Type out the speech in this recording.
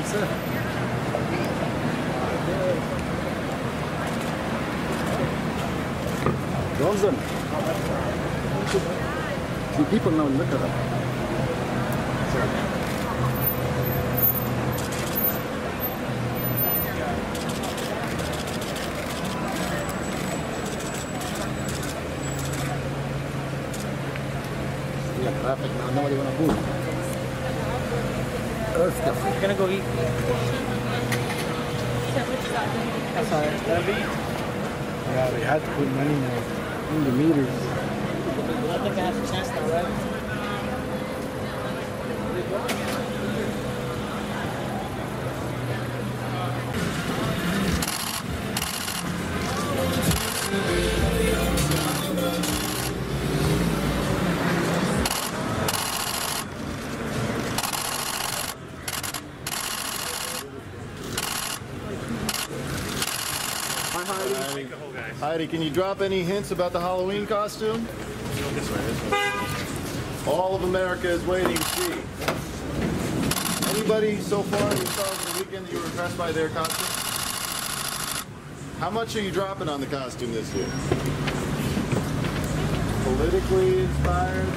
Johnson. See, people now look at them. Yeah, traffic now, nobody wanna move. We're gonna go eat. That's all right. Yeah, they had to put money now in the meters. I think I have a chance now, right? Hi, Heidi. Heidi, can you drop any hints about the Halloween costume? This way. All of America is waiting to see. Anybody so far you saw over the weekend that you were impressed by their costume? How much are you dropping on the costume this year? Politically inspired?